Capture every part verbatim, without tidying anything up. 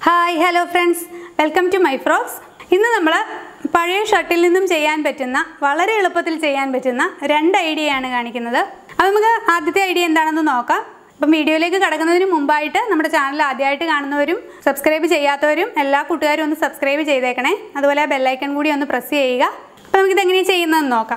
Hi, hello friends. Welcome to my frocks. ഇന്ന് നമ്മൾ പഴയ ഷർട്ടിൽ നിന്നും ചെയ്യാൻ പറ്റുന്ന വളരെ എളുപ്പത്തിൽ ചെയ്യാൻ പറ്റുന്ന രണ്ട് ഐഡിയയാണ് കാണിക്കുന്നത്. അപ്പോൾ നമുക്ക് ആദ്യത്തെ ഐഡിയ എന്താണെന്ന് നോക്കാം. അപ്പോൾ വീഡിയോയിലേക്ക് കടക്കുന്നതിന് മുമ്പായിട്ട് നമ്മുടെ ചാനൽ ആദ്യമായിട്ട് കാണുന്നവരും സബ്സ്ക്രൈബ് ചെയ്യാത്തവരും എല്ലാ കൂട്ടുകാരും ഒന്ന് സബ്സ്ക്രൈബ് ചെയ്തേക്കണേ. അതുപോലെ ബെൽ ഐക്കൺ കൂടി ഒന്ന് പ്രസ് ചെയ്യുക. അപ്പോൾ നമുക്ക് ഇത് എങ്ങനെ ചെയ്യുന്നതെന്ന് നോക്കാം.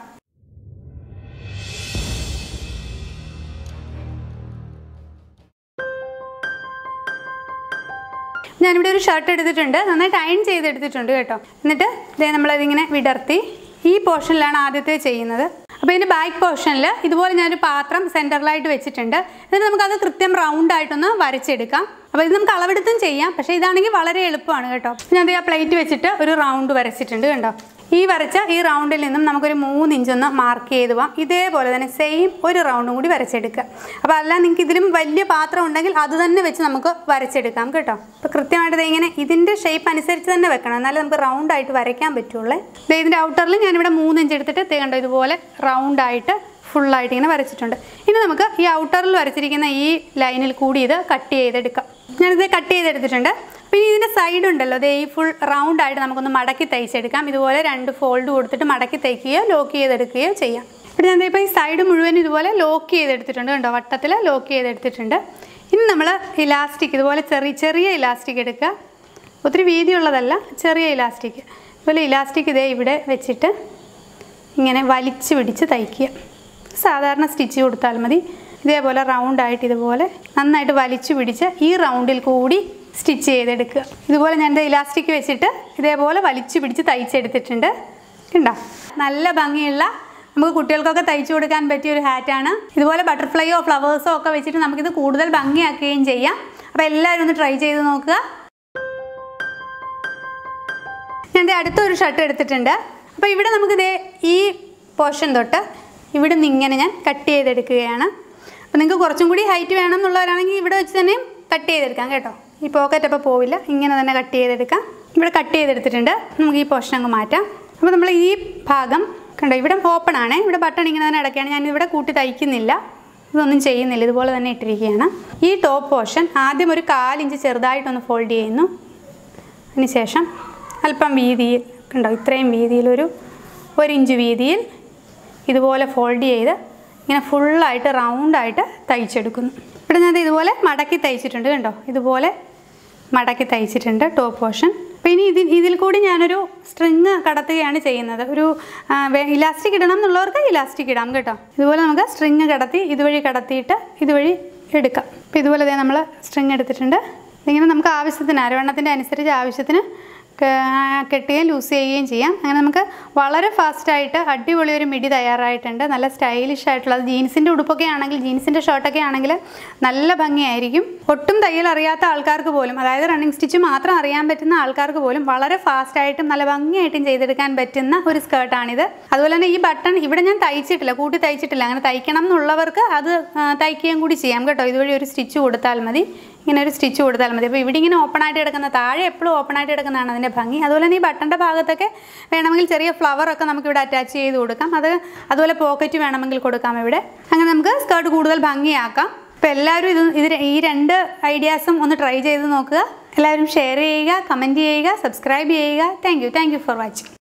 ഞാനിവിടെ ഒരു ഷർട്ട് എടുത്തിട്ടുണ്ട്, നന്നായിട്ട് അയൺ ചെയ്തെടുത്തിട്ടുണ്ട് കേട്ടോ. എന്നിട്ട് ഇതേ നമ്മളതിങ്ങനെ വിടർത്തി ഈ പോർഷനിലാണ് ആദ്യത്തെ ചെയ്യുന്നത്. അപ്പോൾ ഇതിൻ്റെ ബാക്ക് പോർഷനിൽ ഇതുപോലെ ഞാനൊരു പാത്രം സെൻറ്ററിലായിട്ട് വെച്ചിട്ടുണ്ട്. എന്നിട്ട് നമുക്കത് കൃത്യം റൗണ്ടായിട്ടൊന്ന് വരച്ചെടുക്കാം. അപ്പോൾ ഇത് നമുക്ക് അളവെടുത്തും ചെയ്യാം, പക്ഷേ ഇതാണെങ്കിൽ വളരെ എളുപ്പമാണ് കേട്ടോ. ഞാൻ ആ പ്ലേറ്റ് വെച്ചിട്ട് ഒരു റൗണ്ട് വരച്ചിട്ടുണ്ട് കണ്ടോ. ഈ വരച്ച ഈ റൗണ്ടിൽ നിന്നും നമുക്കൊരു മൂന്ന് ഇഞ്ചൊന്ന് മാർക്ക് ചെയ്ത് പോവാം. ഇതേപോലെ തന്നെ സെയിം ഒരു റൗണ്ടും കൂടി വരച്ചെടുക്കുക. അപ്പോൾ അല്ല നിങ്ങൾക്ക് ഇതിലും വലിയ പാത്രം ഉണ്ടെങ്കിൽ അത് തന്നെ വെച്ച് നമുക്ക് വരച്ചെടുക്കാം കേട്ടോ. അപ്പോൾ കൃത്യമായിട്ട് ഇങ്ങനെ ഇതിൻ്റെ ഷേപ്പ് അനുസരിച്ച് തന്നെ വെക്കണം, എന്നാലും നമുക്ക് റൗണ്ടായിട്ട് വരയ്ക്കാൻ പറ്റുള്ളൂ. ഇതിൻ്റെ ഔട്ടറിൽ ഞാനിവിടെ മൂന്ന് ഇഞ്ച് എടുത്തിട്ട് കണ്ടോ ഇതുപോലെ റൗണ്ടായിട്ട് ഫുള്ളായിട്ട് ഇങ്ങനെ വരച്ചിട്ടുണ്ട്. ഇനി നമുക്ക് ഈ ഔട്ടറിൽ വരച്ചിരിക്കുന്ന ഈ ലൈനിൽ കൂടി ഇത് കട്ട് ചെയ്തെടുക്കാം. ഞാനിത് കട്ട് ചെയ്തെടുത്തിട്ടുണ്ട്. പിന്നെ ഇതിൻ്റെ സൈഡ് ഉണ്ടല്ലോ, അതേ ഈ ഫുൾ റൗണ്ടായിട്ട് നമുക്കൊന്ന് മടക്കി തയ്ച്ചെടുക്കാം. ഇതുപോലെ രണ്ട് ഫോൾഡ് കൊടുത്തിട്ട് മടക്കി തയ്ക്കുകയോ ലോക്ക് ചെയ്തെടുക്കുകയോ ചെയ്യാം. ഇവിടെ ഞാൻ ഇപ്പോൾ ഈ സൈഡ് മുഴുവൻ ഇതുപോലെ ലോക്ക് ചെയ്തെടുത്തിട്ടുണ്ട് കണ്ടോ, വട്ടത്തിൽ ലോക്ക് ചെയ്തെടുത്തിട്ടുണ്ട്. ഇനി നമ്മൾ ഇലാസ്റ്റിക് ഇതുപോലെ ചെറിയ ചെറിയ ഇലാസ്റ്റിക് എടുക്കുക. ഒത്തിരി വീതിയുള്ളതല്ല, ചെറിയ ഇലാസ്റ്റിക്. ഇതുപോലെ ഇലാസ്റ്റിക് ഇതേ ഇവിടെ വെച്ചിട്ട് ഇങ്ങനെ വലിച്ച് പിടിച്ച് തയ്ക്കുക. സാധാരണ സ്റ്റിച്ച് കൊടുത്താൽ മതി. ഇതേപോലെ റൗണ്ടായിട്ട് ഇതുപോലെ നന്നായിട്ട് വലിച്ചു പിടിച്ച് ഈ റൗണ്ടിൽ കൂടി സ്റ്റിച്ച് ചെയ്തെടുക്കുക. ഇതുപോലെ ഞാൻ ഇലാസ്റ്റിക് വെച്ചിട്ട് ഇതേപോലെ വലിച്ചു പിടിച്ച് തയ്ച്ചെടുത്തിട്ടുണ്ട് കണ്ടോ. നല്ല ഭംഗിയുള്ള നമുക്ക് കുട്ടികൾക്കൊക്കെ തയ്ച്ചു കൊടുക്കാൻ പറ്റിയ ഒരു ഹാറ്റാണ്. ഇതുപോലെ ബട്ടർഫ്ലൈയോ ഫ്ലവേഴ്സോ ഒക്കെ വെച്ചിട്ട് നമുക്കിത് കൂടുതൽ ഭംഗിയാക്കുകയും ചെയ്യാം. അപ്പോൾ എല്ലാവരും ഒന്ന് ട്രൈ ചെയ്ത് നോക്കുക. ഞാൻ അടുത്തൊരു ഷർട്ട് എടുത്തിട്ടുണ്ട്. അപ്പോൾ ഇവിടെ നമുക്കിത് ഈ പോർഷൻ തൊട്ട് ഇവിടെ നിന്ന് ഇങ്ങനെ ഞാൻ കട്ട് ചെയ്തെടുക്കുകയാണ്. അപ്പോൾ നിങ്ങൾക്ക് കുറച്ചും കൂടി ഹൈറ്റ് വേണം എന്നുള്ളവരാണെങ്കിൽ ഇവിടെ വെച്ച് തന്നെ കട്ട് ചെയ്തെടുക്കാം കേട്ടോ. ഈ പോക്കറ്റ് അപ്പോൾ പോവില്ല, ഇങ്ങനെ തന്നെ കട്ട് ചെയ്തെടുക്കാം. ഇവിടെ കട്ട് ചെയ്തെടുത്തിട്ടുണ്ട്. നമുക്ക് ഈ പോർഷൻ അങ്ങ് മാറ്റാം. അപ്പോൾ നമ്മൾ ഈ ഭാഗം കണ്ടോ, ഇവിടെ ഓപ്പൺ ആണ്, ഇവിടെ ബട്ടൺ ഇങ്ങനെ തന്നെ അടയ്ക്കുകയാണ്. ഞാനിവിടെ കൂട്ടി തയ്ക്കുന്നില്ല, ഇതൊന്നും ചെയ്യുന്നില്ല, ഇതുപോലെ തന്നെ ഇട്ടിരിക്കുകയാണ്. ഈ ടോപ്പ് പോർഷൻ ആദ്യം ഒരു കാലിഞ്ച് ചെറുതായിട്ടൊന്ന് ഫോൾഡ് ചെയ്യുന്നു. അതിനുശേഷം അല്പം വീതിയിൽ കണ്ടോ, ഇത്രയും വീതിയിലൊരു ഒരു ഇഞ്ച് വീതിയിൽ ഇതുപോലെ ഫോൾഡ് ചെയ്ത് ഇങ്ങനെ ഫുള്ളായിട്ട് റൗണ്ടായിട്ട് തയ്ച്ചെടുക്കുന്നു. ഇവിടെ ഞാൻ ഇതുപോലെ മടക്കി തയ്ച്ചിട്ടുണ്ട് കണ്ടോ, ഇതുപോലെ മടക്കി തയ്ച്ചിട്ടുണ്ട് ടോപ്പ് പോർഷൻ. അപ്പോൾ ഇനി ഇതിൽ ഇതിൽ കൂടി ഞാനൊരു സ്ട്രിങ് കടത്തുകയാണ് ചെയ്യുന്നത്. ഒരു ഇലാസ്റ്റിക് ഇടണം എന്നുള്ളവർക്ക് ഇലാസ്റ്റിക് ഇടാം കേട്ടോ. ഇതുപോലെ നമുക്ക് സ്ട്രിങ് കടത്തി ഇതുവഴി കടത്തിയിട്ട് ഇതുവഴി എടുക്കാം. അപ്പോൾ ഇതുപോലെ നമ്മൾ സ്ട്രിങ് എടുത്തിട്ടുണ്ട്. ഇങ്ങനെ നമുക്ക് ആവശ്യത്തിന് അരവണ്ണത്തിൻ്റെ അനുസരിച്ച് ആവശ്യത്തിന് കെട്ടുകയും ലൂസ് ചെയ്യുകയും ചെയ്യാം. അങ്ങനെ നമുക്ക് വളരെ ഫാസ്റ്റായിട്ട് അടിപൊളി ഒരു മിഡി തയ്യാറായിട്ടുണ്ട്. നല്ല സ്റ്റൈലിഷ് ആയിട്ടുള്ളത്. ജീൻസിൻ്റെ ഉടുപ്പൊക്കെ ആണെങ്കിൽ, ജീൻസിൻ്റെ ഷർട്ടൊക്കെ ആണെങ്കിൽ നല്ല ഭംഗിയായിരിക്കും. ഒട്ടും തയ്യൽ അറിയാത്ത ആൾക്കാർക്ക് പോലും, അതായത് റണ്ണിങ് സ്റ്റിച്ച് മാത്രം അറിയാൻ പറ്റുന്ന ആൾക്കാർക്ക് പോലും വളരെ ഫാസ്റ്റായിട്ടും നല്ല ഭംഗിയായിട്ടും ചെയ്തെടുക്കാൻ പറ്റുന്ന ഒരു സ്കേർട്ടാണിത്. അതുപോലെ തന്നെ ഈ ബട്ടൺ ഇവിടെ ഞാൻ തയ്ച്ചിട്ടില്ല, കൂട്ടി തയ്ച്ചിട്ടില്ല. അങ്ങനെ തയ്ക്കണം എന്നുള്ളവർക്ക് അത് തയ്ക്കുകയും കൂടി ചെയ്യാം കേട്ടോ. ഇതുവഴി ഒരു സ്റ്റിച്ച് കൊടുത്താൽ മതി, ഇങ്ങനെ ഒരു സ്റ്റിച്ച് കൊടുത്താൽ മതി. അപ്പോൾ ഇവിടെ ഇങ്ങനെ ഓപ്പൺ ആയിട്ട് കിടക്കുന്ന, താഴെ എപ്പോഴും ഓപ്പൺ ആയിട്ട് കിടക്കുന്നതാണ് അതിൻ്റെ ഭംഗി. അതുപോലെ തന്നെ ഈ ബട്ടൻ്റെ ഭാഗത്തൊക്കെ വേണമെങ്കിൽ ചെറിയ ഫ്ലവറൊക്കെ നമുക്കിവിടെ അറ്റാച്ച് ചെയ്ത് കൊടുക്കാം. അത് അതുപോലെ പോക്കറ്റ് വേണമെങ്കിൽ കൊടുക്കാം ഇവിടെ. അങ്ങനെ നമുക്ക് സ്കേർട്ട് കൂടുതൽ ഭംഗിയാക്കാം. അപ്പോൾ എല്ലാവരും ഇത് ഇത് ഈ രണ്ട് ഐഡിയാസും ഒന്ന് ട്രൈ ചെയ്ത് നോക്കുക. എല്ലാവരും ഷെയർ ചെയ്യുക, കമൻറ്റ് ചെയ്യുക, സബ്സ്ക്രൈബ് ചെയ്യുക. Thank you thank you for watching.